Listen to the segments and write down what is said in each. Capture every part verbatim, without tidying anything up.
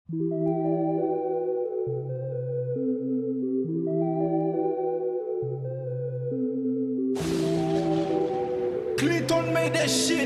Clinton made that shit.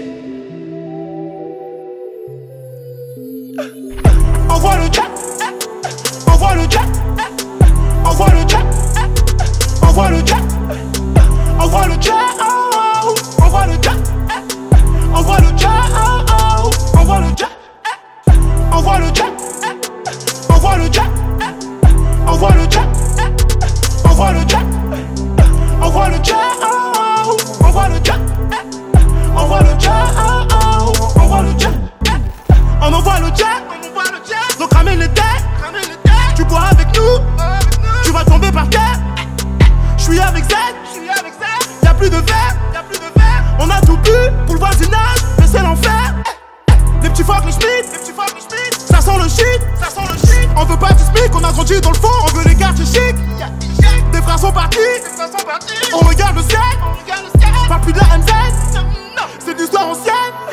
Envoie le jack, envoie le jack, envoie le jack, envoie le jack, envoie le jack, envoie le jack, envoie le jack, envoie le jack, envoie le jack, envoie le jack, envoie le jack, envoie le jack, envoie le jack, envoie le jack, envoie le jack, envoie le jack, on envoie le jack, donc ramène les têtes, tu bois avec nous, tu vas tomber par terre. J'suis avec Z, y'a plus de verre, on a tout bu pour le voisinage, mais c'est l'enfer. Les petits fuck les schmitt, ça sent le shit, on veut pas du smic, on a grandi dans le fond, on veut les quartiers chic. Des frères sont partis, on regarde le ciel, pas plus de la M Z, c'est de l'histoire ancienne.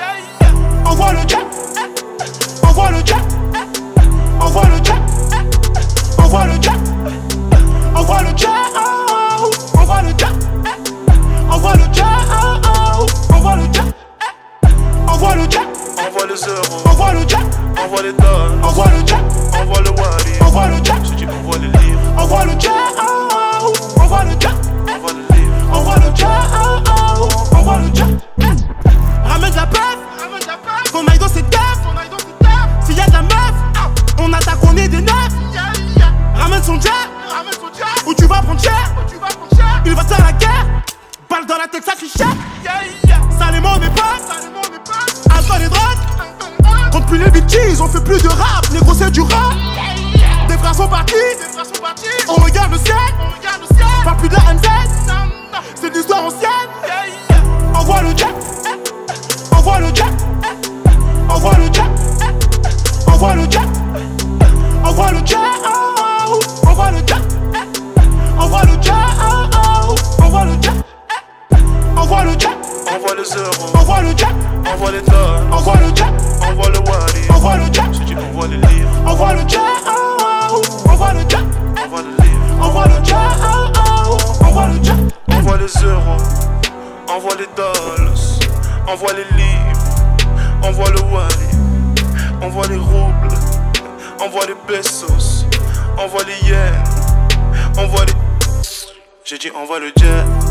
Envoie le jack, envoie le jack, envoie le jack, envoie le jack, envoie le jack, envoie le jack, envoie le jack, envoie le jack, envoie le jack, envoie les euros, envoie le jack, envoie les dollars, envoie le jack, envoie le wari, envoie le jack, si tu envoies les livres, envoie le jack, envoie le jack, envoie les livres, envoie le jack, envoie le jack. Ramène de la peur, qu'on aille dans ses terres. S'il y a de la meuf, on attaque, on est des neufs. Ramène son jet, ou tu vas prendre cher. Il va te faire la guerre, balle dans la tête, ça crie cher. Salement on est pas, alcool et drogue. Compte plus les bitches, on fait plus de rap, négro c'est du rap. Des frères sont partis, on regarde le ciel, pas plus de la M Z, c'est de l'histoire ancienne. Envoie le jack, envoie le jack, envoie le jack, envoie le jack, envoie le jack, envoie le jack, envoie le jack, envoie le jack, envoie le jack, envoie les euros, envoie le jack, envoie les dollars, envoie le jack, envoie le wari, envoie le jack, si tu envoies les livres, envoie le jack, envoie le jack, envoie les livres, envoie le jack, envoie le jack, envoie les euros, envoie les dollars, envoie les livres, envoie le wari, envoie les roubles, envoie les pesos, envoie les yens, envoie les... J'ai dit envoie le jet.